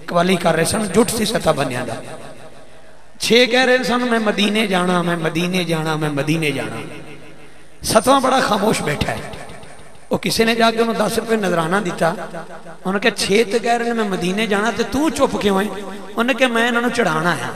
कवाली कर रहे सन, जुट सी सता बनिया दा। 6 कह रहे सन मैं मदीने जाना, मैं मदीने जाना, मैं मदीने जाना। 7वां बड़ा खामोश बैठा है। वो किसी ने जाके उन्होंने 10 रुपये नजराना दिता। उन्होंने कहा 6 तो कह रहे हैं मैं मदीने जाना, तो तू चुप क्यों है? उन्होंने कहा मैं इन्होंने चढ़ाना है।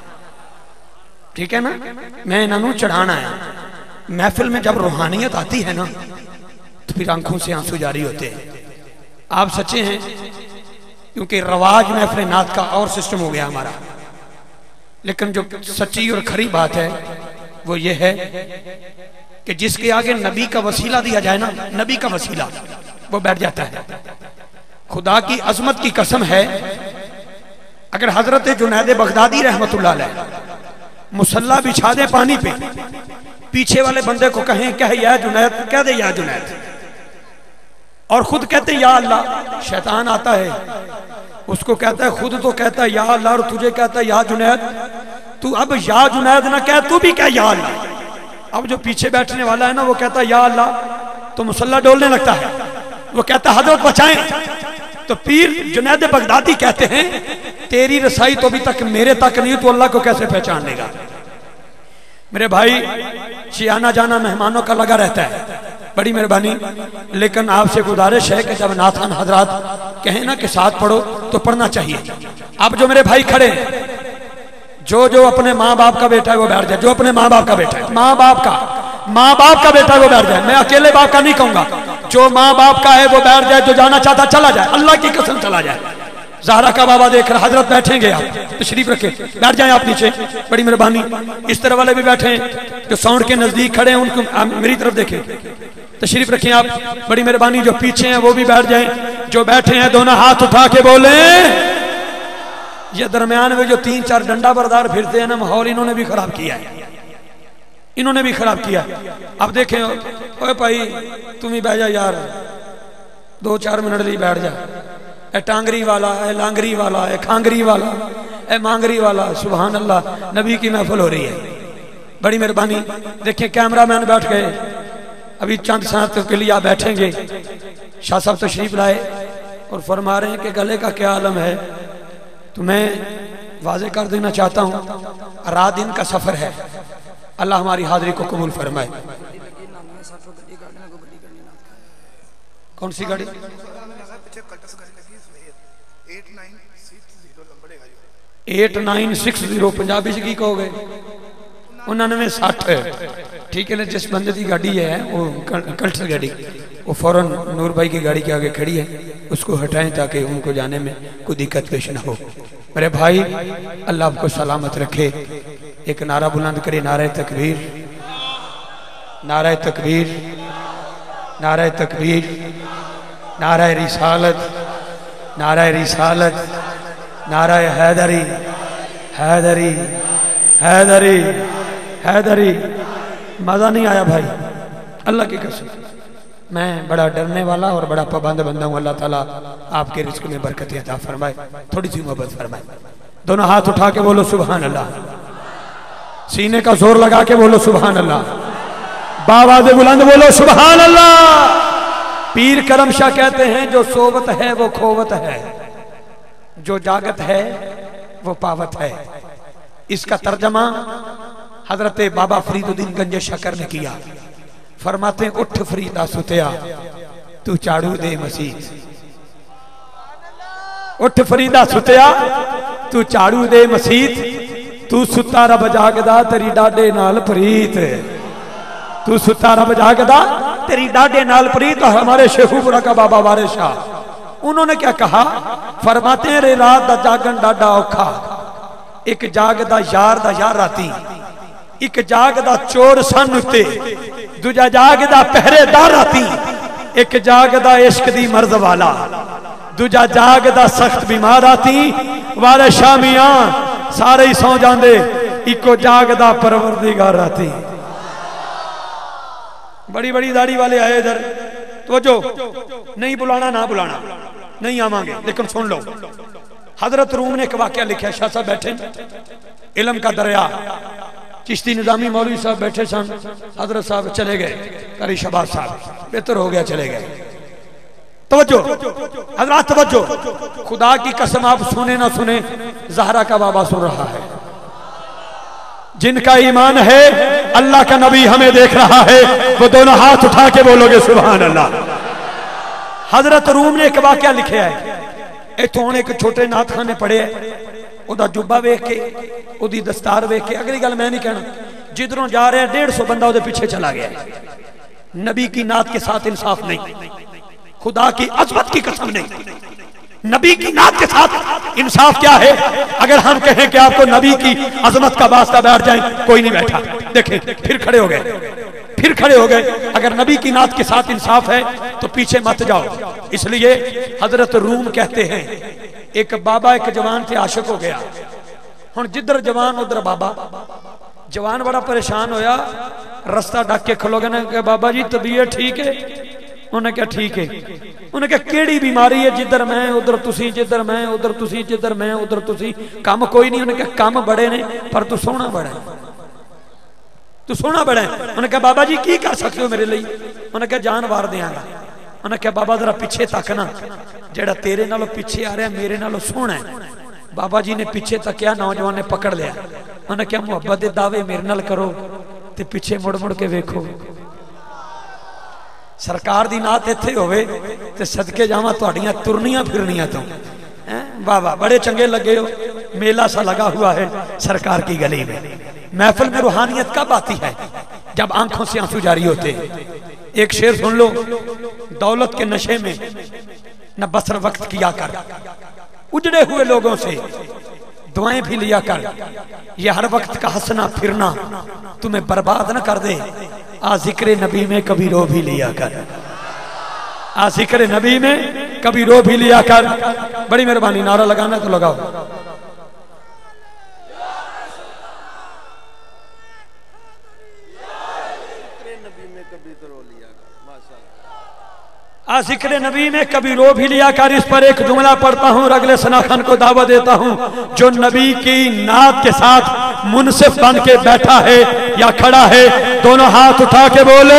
ठीक है ना, मैं इन्होंने चढ़ाना है। महफिल में जब रूहानियत आती है ना तो फिर आंखों से आंसू जारी होते हैं। आप सच्चे हैं, क्योंकि रवाज महफिल नात का और सिस्टम हो गया हमारा। लेकिन जो सच्ची और खरी बात है वो ये है कि जिसके आगे नबी का वसीला दिया जाए ना, नबी का वसीला, वो बैठ जाता है। खुदा की अजमत की कसम है, अगर हजरत जुनैद बगदादी रहमतुल्लाह अलैह मुसल्ला बिछा दे पानी पे, पीछे वाले बंदे को कहें कह या जुनैद, कह दे या जुनैद, और खुद कहते या अल्लाह, शैतान आता है उसको कहता है, खुद तो कहता है या अल्लाह और तुझे कहता है या जुनैद। तू अब या जुनैद ना कह, तू भी कह या अल्लाह। अब जो पीछे बैठने वाला है ना वो कहता है या अल्लाह, तो मुसल्ला डोलने लगता है। वो कहता है हजरत बचाएं। तो पीर जुनैद बगदादी कहते हैं तेरी रसाई तो अभी तक मेरे तक नहीं, तो अल्लाह को कैसे पहचान लेगा? मेरे भाई, आना जाना मेहमानों का लगा रहता है, बड़ी मेहरबानी। लेकिन आपसे गुजारिश है कि जब नाथान हजरात कहें ना कि साथ पढ़ो तो पढ़ना चाहिए। अब जो मेरे भाई खड़े, जो अपने माँ बाप का बेटा है वो बैठ जाए। जो अपने माँ बाप का बेटा है, माँ बाप का बेटा है वो बैठ जाए। मैं अकेले बाप का नहीं कहूंगा, जो माँ बाप का है वो बैठ जाए। जो जाना चाहता चला जाए, अल्लाह की कसम चला जाए। ज़हरा का बाबा देख रहा, हजरत बैठेंगे, आप तशरीफ रखे, बैठ जाए आप नीचे, बड़ी मेहरबानी। इस तरह वाले भी बैठे जो साउंड के नजदीक खड़े हैं, उनको मेरी तरफ देखें, तशरीफ रखें आप, बड़ी मेहरबानी। जो पीछे हैं वो भी बैठ जाएं। जो बैठे हैं दोनों हाथ उठा के बोले। ये दरमियान में जो 3-4 डंडा बरदार फिरते हैं ना, माहौल इन्होंने भी खराब किया है, इन्होंने भी खराब किया। अब देखें, ओए भाई तुम ही बैठ जा यार, 2-4 मिनट लिए बैठ जा। ए टांगरी वाला, ए लांगरी वाला, ए खांगरी वाला, ए मांगरी वाला, सुभान अल्लाह, नबी की महफिल हो रही है, बड़ी मेहरबानी। देखें कैमरा मैन बैठ गए, अभी चंद साथ के लिए आप बैठेंगे। शाह साहब तशरीफ लाए और फरमा रहे हैं कि गले का क्या आलम है। तो मैं वाजे कर देना चाहता हूँ, रात दिन का सफर है, अल्लाह हमारी हाजिरी को कबूल फरमाए। कौन सी गाड़ी? 8960 पंजाबी की कहोगे 9960। ठीक है ना, जिस बंदे की गाड़ी है वो कल्टर गाड़ी, वो फौरन नूर भाई की गाड़ी के आगे खड़ी है, उसको हटाएं ताकि उनको जाने में कोई दिक्कत पेश ना हो। मेरे भाई, अल्लाह आपको सलामत रखे। एक नारा बुलंद करे, नारे तकबीर, नारे तकबीर, नारे तकबीर, नारे रिसालत, नारे रिसालत, नारा हैदरी, हैदरी, हैदरी, हैदरी। मजा नहीं आया भाई, अल्लाह की कसम। मैं बड़ा डरने वाला और बड़ा पाबंद बंदा हूँ। अल्लाह ताला आपके रिज़्क़ में बरकत अता फरमाए, थोड़ी सी मोहब्बत फरमाए। दोनों हाथ उठा के बोलो सुभान अल्लाह, सीने का जोर लगा के बोलो सुभान अल्लाह, बावाज़े बुलंद बोलो सुभान अल्लाह। पीर करम शाह कहते हैं जो सोवत है वो खोवत है, जो जागत है वो पावत है। इसका तर्जमा हजरत बाबा फरीदुद्दीन गंज शकर ने किया। फरमाते उठ फरीदा सुतिया तू चाड़ू दे मसीत, उठ फरीदा सुतिया तू चाड़ू दे मसीत, तू सुता रब जागदा तेरी डाडे नाल प्रीत, तू सुता रब जागदा तेरी डाडे नाल प्रीत। हमारे शेखुपुरा का बाबा वारिस शाह, उन्होंने क्या कहा? फरमाते हैं रे रात दा जागन डाडा औखा, एक जागदा यार दा यार राती, एक जागदा चोर सन उत्ते, दूजा जागदा पहरेदार राती, एक जागदा इश्क दी मर्द वाला, दूजा जागदा सख्त बीमार आती। वाले शामियां सारे ही सौ जाते, इको जागदा परवरदिगार राती। बड़ी बड़ी दाढ़ी वाले आए इधर, तो जो नहीं बुलाना ना बुलाना, नहीं आवांगे, लेकिन सुन लो। हजरत रूम ने एक वाकया लिखा, शाह साहब बैठे, इल्म का दरिया, चिश्ती निजामी मौलवी साहब बैठे सन, हजरत साहब चले गए, करी शबाज साहब बेहतर हो गया चले गए। तवज्जो हजरात तवज्जो, खुदा की कसम आप सुने ना सुने, ज़हरा का बाबा सुन रहा है। जिनका ईमान है अल्लाह का नबी हमें देख रहा है, वो दोनों हाथ उठा के बोलोगे सुभान अल्लाह। हजरत रूम ने एक वाकया लिखा है, इतों हम एक छोटे नाथखाने पढ़े, ओदा जुब्बा वेख के, ओदी दस्तार वेख के, अगली गल मैं नहीं कहना, जिधरों जा रहे 150 बंदा ओदे पीछे चला गया। नबी की नात के साथ इंसाफ नहीं, खुदा की अजमत की कसम नहीं, नबी की नात के साथ इंसाफ क्या है? अगर हम कहें कि आपको नबी की अजमत का वास्ता बैठ जाए, कोई नहीं बैठा। देखें फिर खड़े हो गए, फिर खड़े हो गए। अगर नबी की नात के साथ इंसाफ है तो पीछे मत जाओ। इसलिए हजरत रूम कहते हैं, एक बाबा एक जवान से आशिक हो गया, हुण जिधर जवान उधर बाबा। जवान बड़ा परेशान होया, रास्ता डक के खलो गया, बाबा जी तबीयत ठीक है? उन्हें क्या ठीक है? उन्हें क्या केड़ी बीमारी है? जिधर मैं उधर तुसी, जिधर मैं उधर तुसी, जिधर मैं उधर तुसी, काम कोई नहीं। उन्हें क्या काम बड़े ने पर तू सोहना बड़ा है, तू सोहना बड़ा है। उन्हें क्या बाबा जी की कर सकते हो मेरे लिए? उन्हें क्या जान वार देंगा। उन्हें क्या बाबा जरा पीछे तक ना, जेड़ा तेरे नालों पीछे आ रहा मेरे नालों सोहना है। बाबा जी ने पीछे तकिया, नौजवान ने पकड़ लिया। उन्हें क्या मुहब्बत के दावे मेरे नाल करो ते पीछे मुड़ मुड़ के वेखो। सरकार दी नात इत्थे होवे ते सदके जावां तुहाड़ियां तुरनियां फिरनियां तो। वाह वाह, बड़े चंगे लगे हो। मेला सा लगा हुआ है सरकार की गली में। महफिल में रूहानियत कब आती है? जब आंखों से आंसू जारी होते। एक शेर सुन लो, दौलत के नशे में न बसर वक्त किया कर, उजड़े हुए लोगों से दुआएं भी लिया कर, ये हर वक्त का हंसना फिरना तुम्हें बर्बाद न कर दे। आ जिक्र नबी में कभी रो भी लिया कर, आ जिक्र नबी में कभी रो भी लिया कर। बड़ी मेहरबानी, नारा लगाना तो लगाओ। आ जिक्र नबी में कभी रो भी लिया कर। इस पर एक जुमला पढ़ता हूँ और अगले सनाखन को दावत देता हूँ। जो नबी की नात के साथ मुनसिफ बन के बैठा है या खड़ा है, दोनों हाथ उठा के बोले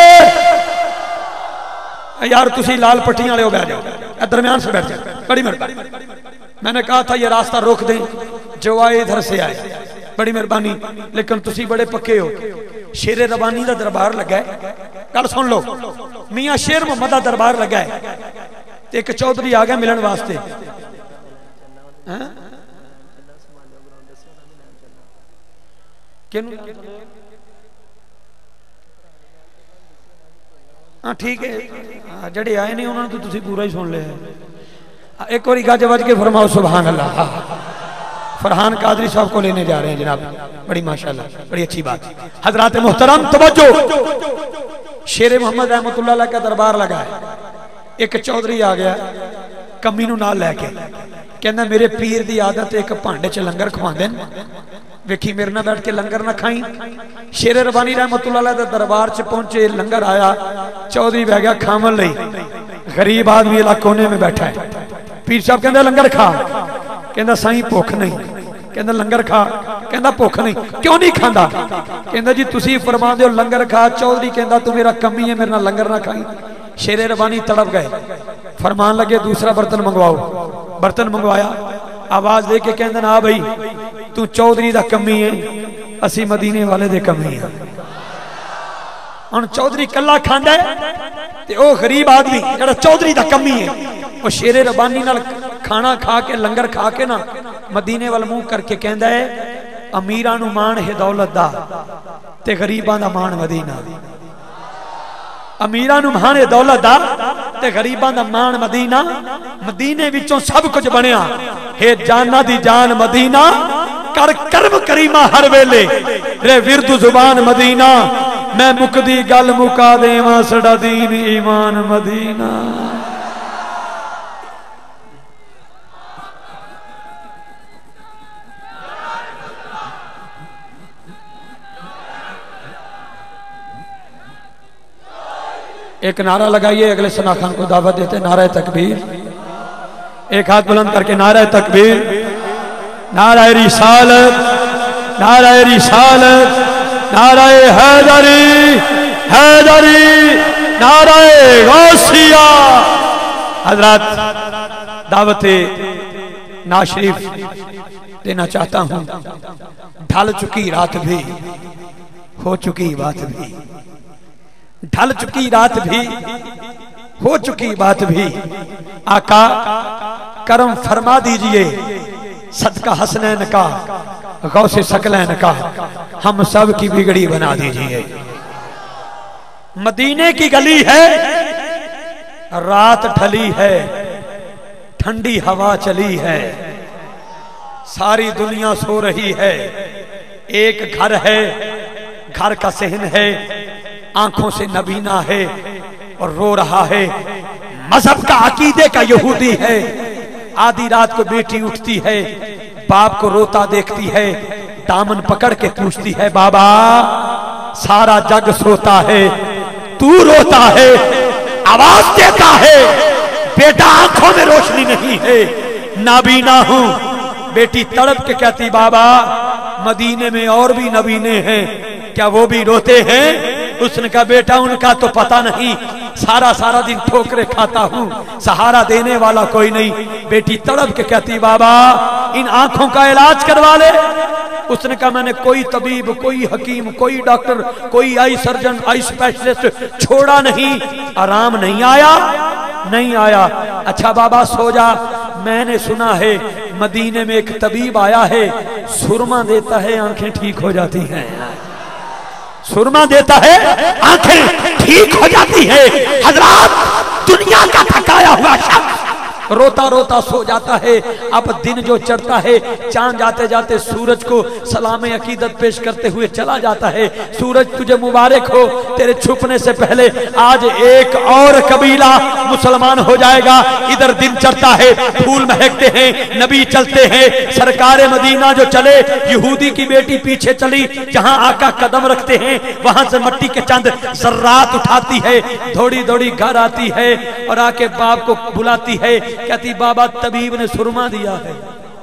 यार तुसी लाल पट्टियां वाले हो, बैठ जाओ, दरमियान से बैठ जाओ। बड़ी मेहरबानी, मैंने कहा था ये रास्ता रोक दें, जो आए इधर से आए। बड़ी मेहरबानी, लेकिन तुसी बड़े पक्के हो। शेर रबानी का दरबार लगा है, गल सुन लो। मियां शेर मोहम्मद का दरबार लगा है, एक चौधरी आ गया मिलन वास्ते। हाँ ठीक है, जड़े आए नहीं उन्होंने तो तुसी पूरा ही सुन लिया। एक बार गज वज के फरमाओ सुभान अल्लाह। फरहान कादरी साहब को लेने जा रहे हैं जनाब, बड़ी माशाल्लाह, बड़ी अच्छी बात। हजरात मोहतरम तवज्जो, शेर मोहम्मद रहमतुल्लाह अलैह का दरबार लगा है। एक चौधरी आ गया कमी नूं नाल लैके, कहना मेरे पीर दी आदत एक भांडे च लंगर खवांदे ने, वेखी मेरे नाल बैठ के लंगर ना खाई। शेर रबानी रहमतुल्लाह अलैह दे दरबार च पहुंचे, लंगर आया, चौधरी बह गया खावन लई। गरीब आदमी इला कोने में बैठा है। पीर साहब कहंदे लंगर खा, कहंदा साईं भुख नहीं। कहंदा लंगर खा, कहंदा भुख नहीं। क्यों नहीं खांदा? कहंदा जी तुसी फरमांदे हो लंगर खा। चौधरी कहंदा तू मेरा कमी है, मेरे नाल लंगर ना खाई। शेरे रबानी तड़प गए, फरमान लगे दूसरा बर्तन मंगवाओ। बर्तन मंगवाया, आवाज दे के कहंदे ना भाई तू चौधरी दा कमी है, असी मदीने वाले दे कमी है। हुण चौधरी कला खांदा है ते ओ गरीब आदमी जेड़ा चौधरी दा कमी है, वो शेरे रबानी नाल खाना खा के लंगर खा के ना मदीने वाल मुंह करके कहंदा है अमीरां नूं मान है दौलत दा ते गरीबां दा मान मदीना। अमीरां नूं मान है दौलत दा ते गरीबां दा मान मदीना। मदीने विचों सब कुछ बनया है, जाना दी जान मदीना, कर कर्म करीमा हर वेले रे विरदु जुबान मदीना। मैं मुकदी गल मुका देवां सड़ा दीन ईमान मदीना। एक नारा लगाइए, अगले सना खान को दावत देते। नारा तकबीर, एक हाथ बुलंद करके नारा तकबीर, नारा रिसालत, नारा रिसालत, नारा हैदरी, हैदरी, नारा गौसिया, हजरत दावत नाशरीफ देना चाहता हूं। ढल चुकी रात भी, हो चुकी बात भी, ढल चुकी रात भी, हो चुकी बात भी। आका करम फरमा दीजिए, सदका हसनैन का, गौसे सकलैन का, हम सब की बिगड़ी बना दीजिए। मदीने की गली है, रात ढली है, ठंडी हवा चली है, सारी दुनिया सो रही है। एक घर है, घर का सहन है, आंखों से नबीना है और रो रहा है। मजहब का अकीदे का यहूदी है। आधी रात को बेटी उठती है, बाप को रोता देखती है, दामन पकड़ के पूछती है, बाबा सारा जग सोता है, तू रोता है, आवाज देता है, बेटा आंखों में रोशनी नहीं है, नाबीना हूं। बेटी तड़प के कहती, बाबा मदीने में और भी नबीने हैं, क्या वो भी रोते हैं? उसने कहा, बेटा उनका तो पता नहीं, सारा सारा दिन ठोकरे खाता हूं, सहारा देने वाला कोई नहीं। बेटी तड़प के कहती, बाबा इन आंखों का इलाज करवा ले। उसने कहा, मैंने कोई तबीब, कोई हकीम, कोई डॉक्टर, कोई आई सर्जन, आई स्पेशलिस्ट छोड़ा नहीं, आराम नहीं आया, नहीं आया। अच्छा बाबा सो जा, मैंने सुना है मदीने में एक तबीब आया है, सुरमा देता है, आंखें ठीक हो जाती हैं। सुरमा देता है, आंखें ठीक हो जाती है। हजरात दुनिया का थकाया हुआ शख्स रोता रोता सो जाता है। अब दिन जो चढ़ता है, चांद जाते जाते सूरज को सलाम अकीदत पेश करते हुए चला जाता है। सूरज तुझे मुबारक हो, तेरे छुपने से पहले आज एक और कबीला मुसलमान हो जाएगा। इधर दिन चढ़ता है, फूल महकते हैं, नबी चलते हैं, सरकारे मदीना जो चले, यहूदी की बेटी पीछे चली, जहां आका कदम रखते हैं वहां से मिट्टी के चंद जर्रात उठाती है, दौड़ी दौड़ी घर आती है और आके बाप को बुलाती है, कहती, बाबा तबीब ने सुरमा दिया है।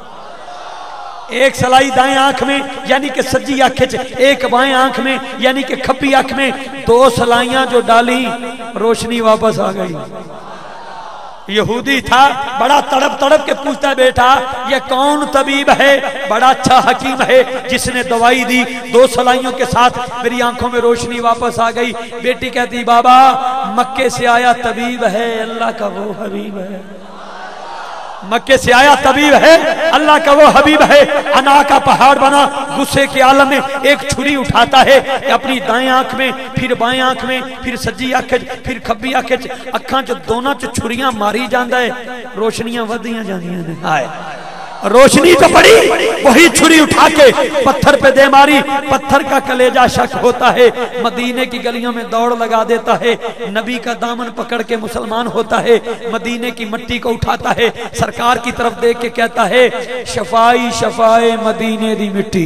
एक सलाई दाएं आंख में यानी कि सज्जी आंख, एक बाएं आंख में यानी कि खब्बी आंख में, 2 सलाइयां जो डाली, रोशनी वापस आ गई। यहूदी था, बड़ा तड़प तड़प के पूछता, बेटा ये कौन तबीब है, बड़ा अच्छा हकीम है, जिसने दवाई दी, 2 सलाइयों के साथ मेरी आंखों में रोशनी वापस आ गई। बेटी कहती, बाबा मक्के से आया तबीब है, अल्लाह का वो हबीब है। मक्के से आया तबीब है, अल्लाह का वो हबीब है। अना का पहाड़ बना, गुस्से के आलम में एक छुरी उठाता है, अपनी दाएं आंख में, फिर बाएं आंख में, फिर सज्जी आंख, फिर खब्बी आंख, अखा च दोनों च छुरियां मारी जाता है, रोशनियां वधियां जांदियां ने। हाय रोशनी तो पड़ी, वही छुरी उठा के पत्थर पे दे मारी, पत्थर का कलेजा शक होता है, मदीने की गलियों में दौड़ लगा देता है, नबी का दामन पकड़ के मुसलमान होता है, मदीने की मिट्टी को उठाता है, सरकार की तरफ देख के कहता है, शफाई शफाए मदीने दी मिट्टी,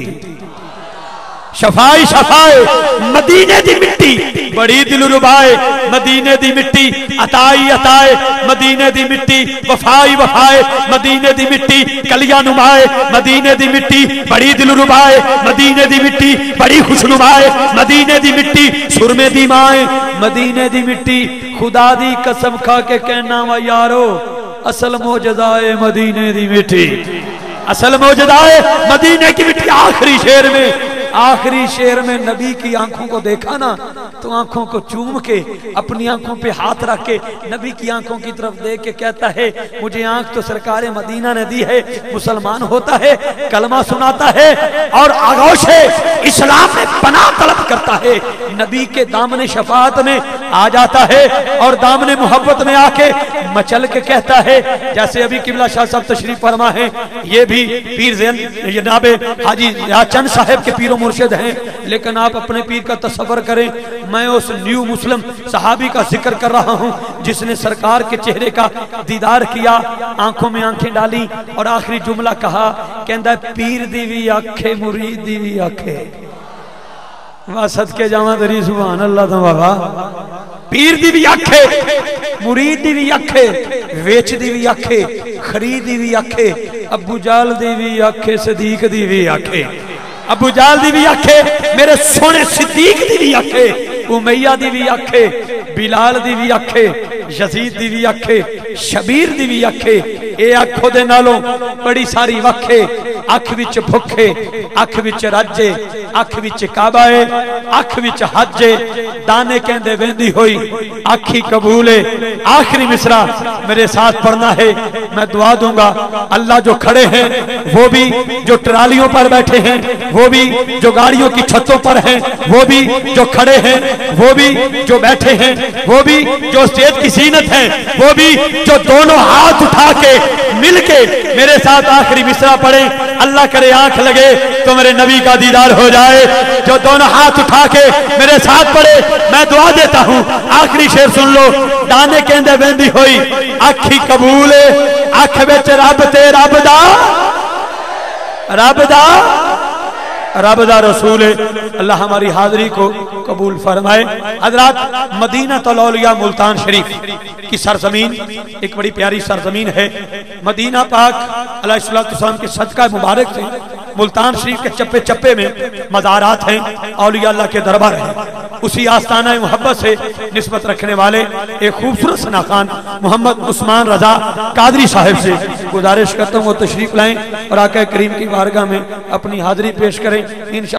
शफाई शफाए मदीने दी मिट्टी, बड़ी दिलरुबाए मदीने दी मिट्टी, अताई अताए मदीने दी मिट्टी, वफाई वफाए मदीने दी मिट्टी, कलिया नुमाए मदीने दी मिट्टी, बड़ी दिलरुबाए मदीने दी मिट्टी, बड़ी खुशनुमाए मदीने दी मिट्टी, सुरमे दी माए मदीने दी मिट्टी। खुदा दी कसम खा के कहना वा यारो, असल मौजदाए मदीने दी मिट्टी, असल मौजदाए मदीने की मिट्टी। आखिरी शेर में, आखिरी शेर में नबी की आंखों को देखा ना, तो आंखों को चूम के, अपनी आंखों पे हाथ रख के नबी की आंखों की तरफ देख के कहता है, मुझे आंख तो सरकारे मदीना ने दी है, मुसलमान होता है, कलमा सुनाता है और आगोशे इस्लाम में पनाह तलब करता है, नबी के दामने शफाअत में आ जाता है और दामने मोहब्बत में आके मचल के कहता है, जैसे अभी किबला शाह साहब तशरीफ फरमा है, ये भी पीर जनाब हाजी चंद साहब के पीरों मुर्शिद हैं, लेकिन आप अपने पीर का तसव्वुर करें। मैं उस न्यू मुस्लिम सहाबी का जिक्र कर रहा हूं जिसने सरकार के चेहरे का दीदार किया, आंखों में आंखें डाली और आखिरी जुमला कहा, कहता पीर दी भी आखे मुरीद दी भी आखे। वाह सदके जावा तेरी सुभान अल्लाह तो बाबा। पीर दी भी आखे, मुरीद दी भी आखे, वेच दी भी आखे, खरीद दी भी आखे, अबू जाल दी भी आखे, सदीक दी भी आखे, अबू जाल दी भी आखे, मेरे सोने सिद्दीक दी भी आखे, उमैया दी भी अख है, बिलाल दी भी अख है, यजीद दी भी अख है, शबीर दी भी अख है। ये अख दे नालों बड़ी सारी वख है। अख विच भुख है, अख विच रज है, अख विच काबा है, अख विच हज है। दाने कहंदे वेंदी हुई अख ही कबूल है। आखिरी मिसरा मेरे साथ पढ़ना है, मैं दुआ दूंगा। अल्लाह जो खड़े हैं वो भी, जो ट्रालियों पर बैठे हैं वो भी, जो गाड़ियों की छतों पर हैं वो भी, जो खड़े हैं वो भी, जो बैठे हैं वो भी, जो स्टेज की जीनत है वो भी, जो दोनों हाथ उठा के मिलके मेरे साथ आखिरी मिसरा पढ़े। अल्लाह करे आंख लगे तो मेरे नबी का दीदार हो जाए। जो दोनों हाथ उठा के मेरे साथ पढ़े, मैं दुआ देता हूं। आखिरी शेर सुन लो। दाने कहंदे वेंदी होई अख ही कबूल है, अख विच रब ते रब दा, रब दा, रब दा रसूल है। अल्लाह हमारी हाजिरी को कबूल फरमाए। हजरात, मदीना तौलिया मुल्तान शरीफ की सरजमीन एक बड़ी प्यारी सरजमीन है। मदीना पाक अलैहिस्सलाम के सदका मुबारक से मुल्तान शरीफ के चप्पे चप्पे में मज़ारात हैं, औलिया अल्लाह के दरबार हैं। उसी आस्ताना मोहब्बत से निस्बत रखने वाले एक खूबसूरत सना खान मोहम्मद उस्मान रजा कादरी साहिब से गुजारिश करता हूँ वो तशरीफ लाएं और आका करीम की बारगाह में अपनी हाजिरी पेश करें। इंशाअल्लाह